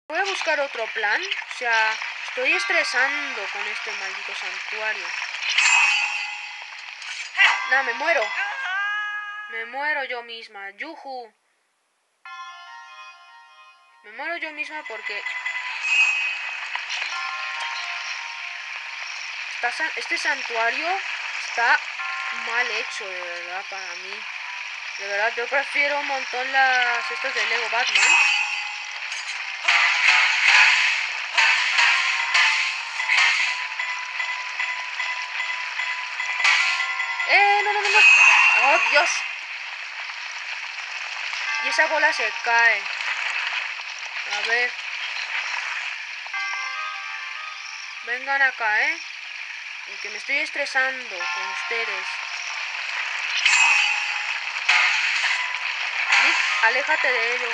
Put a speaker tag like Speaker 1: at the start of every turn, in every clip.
Speaker 1: Voy a buscar otro plan. O sea, estoy estresando con este maldito santuario. No, me muero. Me muero yo misma. Yuhu. Me muero yo misma porque... Este santuario está mal hecho, de verdad, para mí. De verdad, yo prefiero un montón las estas de Lego Batman. No. ¡Oh, Dios! Y esa bola se cae. A ver. Vengan acá, Y que me estoy estresando con ustedes. Nick, aléjate de ello.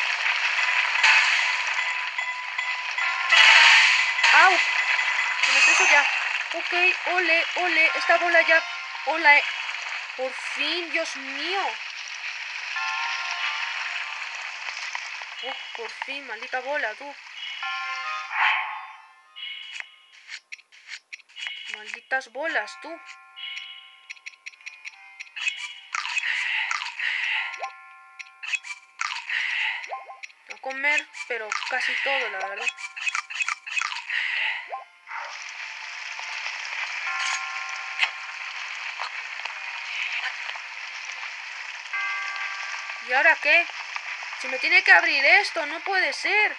Speaker 1: ¡Au! Que me estreso ya. Ok, ole. Esta bola ya... Hola, Por fin, Dios mío. Por fin, maldita bola, tú. Malditas bolas, tú. A comer, pero casi todo, la verdad. ¿Y ahora qué? Si me tiene que abrir esto, no puede ser.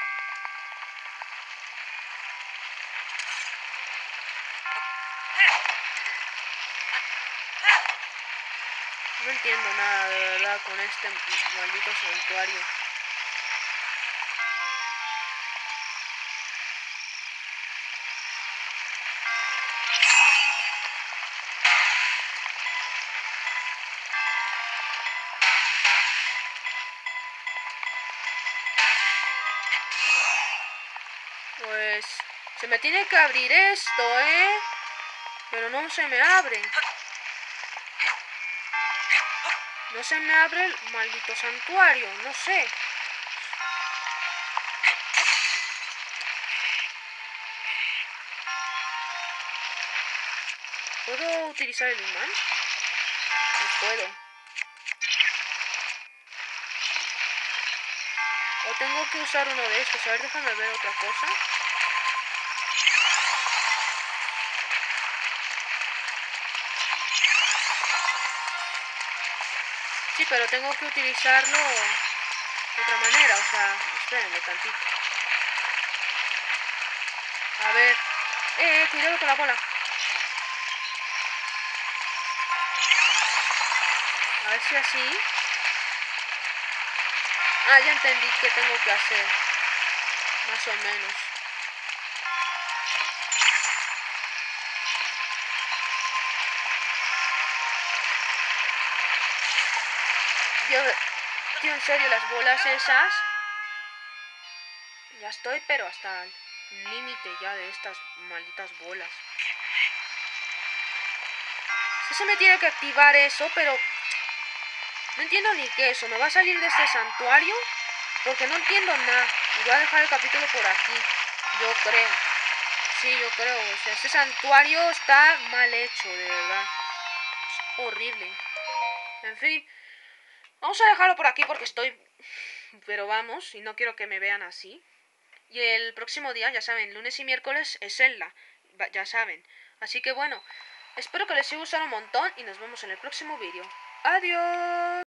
Speaker 1: No entiendo nada, de verdad, con este maldito santuario. Pues... se me tiene que abrir esto, Pero no se me abre. No se me abre el maldito santuario, no sé. ¿Puedo utilizar el imán? No puedo. O tengo que usar uno de estos. A ver, déjame ver otra cosa. Sí, pero tengo que utilizarlo de otra manera. O sea, espérenme tantito. A ver. Cuidado con la bola. A ver si así. Ah, ya entendí qué tengo que hacer. Más o menos. Tío, en serio, las bolas esas... Ya estoy, pero hasta el límite ya de estas malditas bolas. Sí se me tiene que activar eso, pero... no entiendo ni qué eso. ¿Me va a salir de este santuario? Porque no entiendo nada. Y voy a dejar el capítulo por aquí. Yo creo. Sí, yo creo. O sea, este santuario está mal hecho, de verdad. Es horrible. En fin. Vamos a dejarlo por aquí porque estoy... pero vamos, y no quiero que me vean así. Y el próximo día, ya saben, lunes y miércoles es Zelda. Ya saben. Así que bueno, espero que les haya gustado un montón y nos vemos en el próximo vídeo. ¡Adiós!